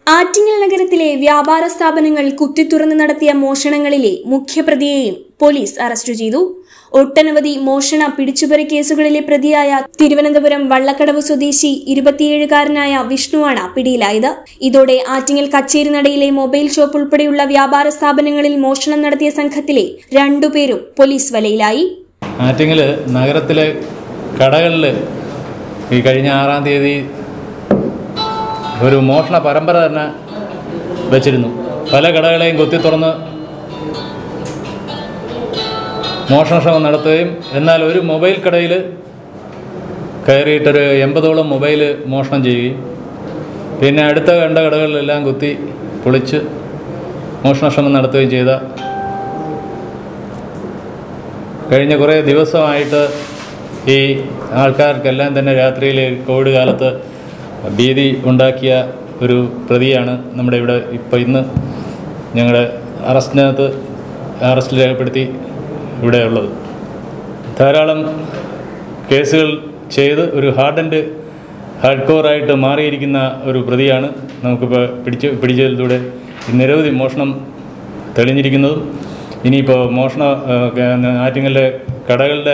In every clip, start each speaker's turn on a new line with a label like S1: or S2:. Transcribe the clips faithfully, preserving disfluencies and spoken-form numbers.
S1: ആറ്റിങ്ങൽ നഗരത്തിലെ വ്യാപാര സ്ഥാപനങ്ങൾ കുത്തിത്തുറന്ന് നടത്തിയ മോഷണങ്ങളിലെ മുഖ്യപ്രതിയെയും പോലീസ് അറസ്റ്റ് ചെയ്തു. ഒട്ടനവധി മോഷണ പിടിച്ചുപറി കേസുകളിലെ പ്രതിയായ തിരുവനന്തപുരം വള്ളക്കടവ് സ്വദേശി ഇരുപത്തിയേഴുകാരനായ വിഷ്ണുവാണ് പിടിയിലായത്. ഇതോടെ ആറ്റിങ്ങൽ കച്ചേരിനടയിലെ മൊബൈൽ ഷോപ്പ് ഉൾപ്പെടെയുള്ള വ്യാപാര സ്ഥാപനങ്ങളിൽ മോഷണം നടത്തിയ സംഘത്തിലെ രണ്ടുപേരും പോലീസ് വലയിലായി.
S2: ആറ്റിങ്ങൽ നഗരത്തിലെ കടകളിൽ ഈ കഴിഞ്ഞ ആറാം തീയതി ഒരു മോഷണ പരമ്പര തന്നെ വെച്ചിരുന്നു. പല കടകളെയും കൊത്തി തുറന്ന് മോഷണശ്രമം നടത്തുകയും എന്നാൽ ഒരു മൊബൈൽ കടയിൽ കയറിയിട്ടൊരു എൺപതോളം മൊബൈൽ മോഷണം ചെയ്യുകയും പിന്നെ അടുത്ത കണ്ട കടകളിലെല്ലാം കുത്തി പൊളിച്ച് മോഷണശ്രമം നടത്തുകയും ചെയ്ത കഴിഞ്ഞ കുറേ ദിവസമായിട്ട് ഈ ആൾക്കാർക്കെല്ലാം തന്നെ രാത്രിയിൽ കോവിഡ് കാലത്ത് ഭീതി ഉണ്ടാക്കിയ ഒരു പ്രതിയാണ് നമ്മുടെ ഇവിടെ ഇപ്പോൾ ഇന്ന് ഞങ്ങളുടെ അറസ്റ്റിനകത്ത് അറസ്റ്റ് രേഖപ്പെടുത്തി ഇവിടെ ഉള്ളത്. ധാരാളം കേസുകൾ ചെയ്ത് ഒരു ഹാർഡ് ആൻഡ് ഹാർഡ് കോറായിട്ട് മാറിയിരിക്കുന്ന ഒരു പ്രതിയാണ് നമുക്കിപ്പോൾ പിടിച്ച് പിടിച്ചതിലൂടെ നിരവധി മോഷണം തെളിഞ്ഞിരിക്കുന്നതും ഇനിയിപ്പോൾ മോഷണ ആറ്റിങ്ങലിലെ കടകളുടെ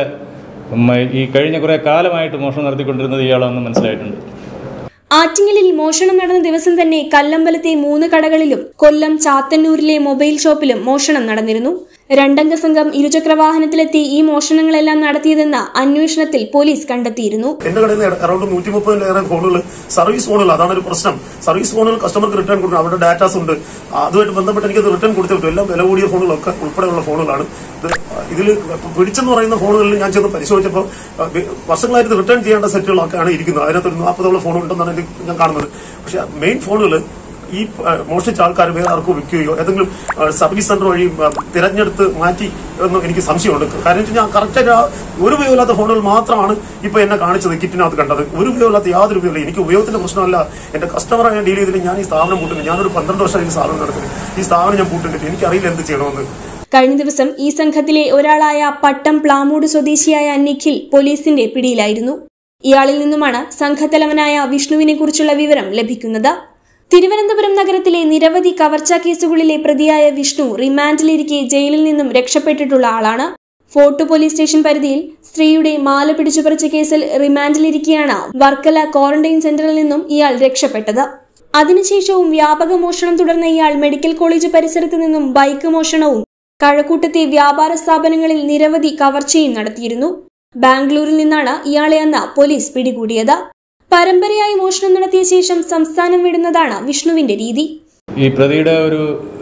S2: ഈ കഴിഞ്ഞ കുറേ കാലമായിട്ട് മോഷണം നടത്തിക്കൊണ്ടിരുന്നത് ഇയാളാണെന്ന് മനസ്സിലായിട്ടുണ്ട്.
S1: ആറ്റിങ്ങലിൽ മോഷണം നടന്ന ദിവസം തന്നെ കല്ലമ്പലത്തെ മൂന്ന് കടകളിലും കൊല്ലം ചാത്തന്നൂരിലെ മൊബൈൽ ഷോപ്പിലും മോഷണം നടന്നിരുന്നു. രണ്ടംഗ സംഘം ഇരുചക്രവാഹനത്തിലെത്തി ഈ മോഷണങ്ങളെല്ലാം നടത്തിയതെന്ന അന്വേഷണത്തിൽ പോലീസ് കണ്ടെത്തിയിരുന്നു.
S3: എന്റെ കടയിൽ അറൌണ്ട് നൂറ്റി മുപ്പതിലേറെ ഫോണുകൾ സർവീസ് ഫോണുകൾ, അതാണ് ഒരു പ്രശ്നം. സർവീസ് ഫോണുകൾ കസ്റ്റമർക്ക് റിട്ടേൺ കൊടുക്കണം, അവരുടെ ഡാറ്റാസ് ഉണ്ട്. അതുമായിട്ട് ബന്ധപ്പെട്ട് എനിക്കത് റിട്ടേൺ കൊടുത്തിട്ടു. എല്ലാം വില കൂടിയ ഫോണുകളൊക്കെ ഉൾപ്പെടെയുള്ള ഫോണുകളാണ്. ഇതിൽ പിടിച്ചെന്ന് പറയുന്ന ഫോണുകളിൽ ഞാൻ ചെന്ന് പരിശോധിച്ചപ്പോൾ വർഷങ്ങളായിട്ട് റിട്ടേൺ ചെയ്യേണ്ട സെറ്റുകളൊക്കെയാണ് ഇരിക്കുന്നത്. അതിനകത്ത് ഒരു നാൽപ്പതോളം ഫോൺ ഉണ്ടെന്നാണ് ഞാൻ കാണുന്നത്. പക്ഷെ മെയിൻ ഫോണുകൾ ഈ മോഷ്ടിച്ച ആൾക്കാർ വേറെ ആർക്കും വിൽക്കുകയോ ഏതെങ്കിലും സർവീസ് സെന്റർ വഴി തിരഞ്ഞെടുത്ത് മാറ്റി എന്ന് എനിക്ക് സംശയമുണ്ട്. കാരണം വെച്ചാൽ ഞാൻ കറക്റ്റായിട്ട് ഒരു ഉപയോഗമില്ലാത്ത ഫോണുകൾ മാത്രമാണ് ഇപ്പൊ എന്നെ കാണിച്ചത് കിറ്റിനകത്ത് കണ്ടത്. ഒരു ഉപയോഗമില്ലാത്ത യാതൊരു ഉപയോഗമില്ല. എനിക്ക് ഉപയോഗത്തിന്റെ പ്രശ്നമല്ല, എന്റെ കസ്റ്റമറായ ഡീൽ ചെയ്തിട്ട് ഞാൻ ഈ സ്ഥാപനം പൂട്ടുന്നു. ഞാനൊരു പന്ത്രണ്ട് വർഷം ഈ സ്ഥാപനം നടത്തുന്നു. ഈ സ്ഥാപനം ഞാൻ പൂട്ടിട്ട് എനിക്കറിയില്ല എന്ത് ചെയ്യണമെന്ന്.
S1: കഴിഞ്ഞ ദിവസം ഈ സംഘത്തിലെ ഒരാളായ പട്ടം പ്ലാമൂട് സ്വദേശിയായ നിഖിൽ പോലീസിന്റെ പിടിയിലായിരുന്നു. ഇയാളിൽ നിന്നുമാണ് സംഘത്തലവനായ വിഷ്ണുവിനെ കുറിച്ചുള്ള വിവരം ലഭിക്കുന്നത്. തിരുവനന്തപുരം നഗരത്തിലെ നിരവധി കവർച്ചാ കേസുകളിലെ പ്രതിയായ വിഷ്ണു റിമാൻഡിലിരിക്കെ ജയിലിൽ നിന്നും രക്ഷപ്പെട്ടിട്ടുള്ള ആളാണ്. ഫോർട്ട് പോലീസ് സ്റ്റേഷൻ പരിധിയിൽ സ്ത്രീയുടെ മാല പിടിച്ചുപറിച്ച കേസിൽ റിമാൻഡിലിരിക്കെയാണ് വർക്കല ക്വാറന്റൈൻ സെന്ററിൽ നിന്നും ഇയാൾ രക്ഷപ്പെട്ടത്. അതിനുശേഷവും വ്യാപക മോഷണം തുടർന്ന ഇയാൾ മെഡിക്കൽ കോളേജ് പരിസരത്ത് നിന്നും ബൈക്ക് മോഷണവും കഴക്കൂട്ടത്തെ വ്യാപാര സ്ഥാപനങ്ങളിൽ നിരവധി കവർച്ചയും നടത്തിയിരുന്നു. ബാംഗ്ലൂരിൽ നിന്നാണ് ഇയാളെ അന്ന് പോലീസ് പിടികൂടിയത്. പരമ്പരയായി മോഷണം നടത്തിയ ശേഷം സംസ്ഥാനം വിടുന്നതാണ് വിഷ്ണുവിന്റെ രീതി.
S2: ഈ പ്രതിയുടെ ഒരു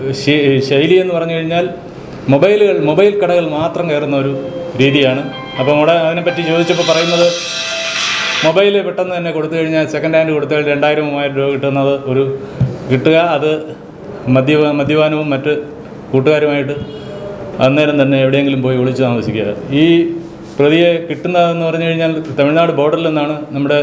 S2: ശൈലി എന്ന് പറഞ്ഞു കഴിഞ്ഞാൽ മൊബൈലുകൾ മൊബൈൽ കടകൾ മാത്രം കയറുന്ന ഒരു രീതിയാണ്. അപ്പം അവിടെ അതിനെപ്പറ്റി ചോദിച്ചപ്പോൾ പറയുന്നത് മൊബൈൽ പെട്ടെന്ന് തന്നെ കൊടുത്തു കഴിഞ്ഞാൽ സെക്കൻഡ് ഹാൻഡ് കൊടുത്താൽ രണ്ടായിരം മൂവായിരം രൂപ കിട്ടുന്നത് ഒരു കിട്ടുക, അത് മദ്യ മദ്യപാനവും മറ്റ് കൂട്ടുകാരുമായിട്ട് അന്നേരം തന്നെ എവിടെയെങ്കിലും പോയി ഒളിച്ച് താമസിക്കുക. ഈ പ്രതിയെ കിട്ടുന്നതെന്ന് പറഞ്ഞു കഴിഞ്ഞാൽ തമിഴ്നാട് ബോർഡറിൽ നിന്നാണ് നമ്മുടെ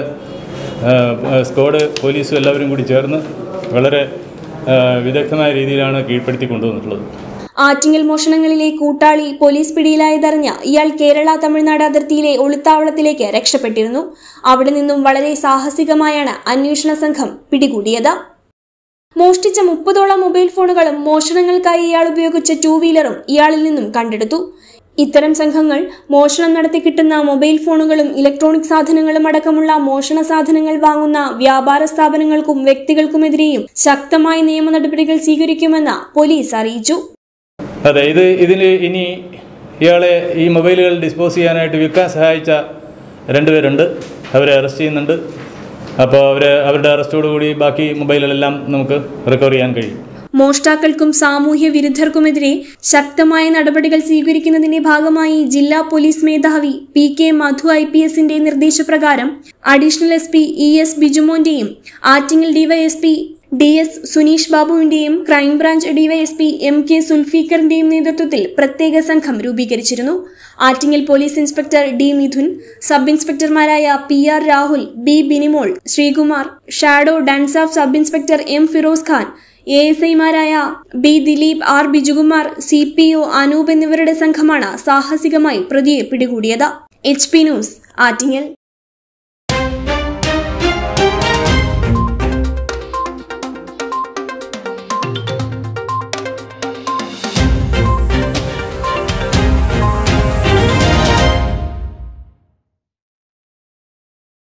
S2: സ്ക്വാഡ് പോലീസും എല്ലാവരും കൂടി ചേർന്ന് വളരെ വിദഗ്ധമായ രീതിയിലാണ് കീഴ്പ്പെടുത്തി കൊണ്ടുവന്നിട്ടുള്ളത്.
S1: ആറ്റിങ്ങൽ മോഷണങ്ങളിലെ കൂട്ടാളി പോലീസ് പിടിയിലായതറിഞ്ഞ ഇയാൾ കേരള തമിഴ്നാട് അതിർത്തിയിലെ ഒളിത്താവളത്തിലേക്ക് രക്ഷപ്പെട്ടിരുന്നു. അവിടെ നിന്നും വളരെ സാഹസികമായാണ് അന്വേഷണ സംഘം പിടികൂടിയത്. മോഷ്ടിച്ച മുപ്പതോളം മൊബൈൽ ഫോണുകളും മോഷണങ്ങൾക്കായി ഇയാൾ ഉപയോഗിച്ച ടൂ വീലറും ഇയാളിൽ നിന്നും കണ്ടെടുത്തു. ഇത്തരം സംഘങ്ങൾ മോഷണം നടത്തി കിട്ടുന്ന മൊബൈൽ ഫോണുകളും ഇലക്ട്രോണിക് സാധനങ്ങളും അടക്കമുള്ള മോഷണ സാധനങ്ങൾ വാങ്ങുന്ന വ്യാപാര സ്ഥാപനങ്ങൾക്കും വ്യക്തികൾക്കുമെതിരെയും ശക്തമായ നിയമ നടപടികൾ സ്വീകരിക്കുമെന്ന് പോലീസ് അറിയിച്ചു.
S2: അതെ, ഇത് ഇതിൽ ഇനി ഇയാളെ ഈ മൊബൈലുകൾ ഡിസ്പോസ് ചെയ്യാനായിട്ട് വിൽക്കാൻ സഹായിച്ച രണ്ടുപേരുണ്ട്. അവരെ അറസ്റ്റ് ചെയ്യുന്നുണ്ട്. അപ്പോൾ അവർ അവരുടെ അറസ്റ്റോടുകൂടി ബാക്കി മൊബൈലുകളെല്ലാം നമുക്ക് റിക്കവർ ചെയ്യാൻ കഴിയും.
S1: മോഷ്ടാക്കൾക്കും സാമൂഹ്യ വിരുദ്ധർക്കുമെതിരെ ശക്തമായ നടപടികൾ സ്വീകരിക്കുന്നതിന്റെ ഭാഗമായി ജില്ലാ പോലീസ് മേധാവി P K Madhu I P എസിന്റെ നിർദ്ദേശപ്രകാരം additional S P E S ബിജുമോന്റെയും Attingal DySP D S Suneesh ബാബുവിന്റെയും ക്രൈംബ്രാഞ്ച് ഡിവൈഎസ്പി എം കെ സുൽഫീഖറിന്റെയും നേതൃത്വത്തിൽ പ്രത്യേക സംഘം രൂപീകരിച്ചിരുന്നു. Attingal police inspector D Mithun, sub ഇൻസ്പെക്ടർമാരായ P R Rahul, B Binimol, Sreekumar, shadow DANSAF sub inspector M Firoz Khan, A S ഐമാരായ B Dileep, R Bijukumar, C P O Anoop എന്നിവരുടെ സംഘമാണ് സാഹസികമായി പ്രതിയെ പിടികൂടിയത്. H P news, Attingal.